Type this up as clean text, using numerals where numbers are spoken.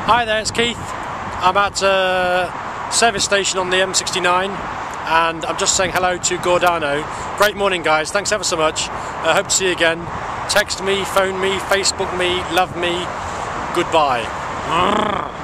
Hi there, it's Keith. I'm at a service station on the M69 and I'm just saying hello to Gordano. Great morning guys, thanks ever so much. Hope to see you again. Text me, phone me, Facebook me, love me. Goodbye.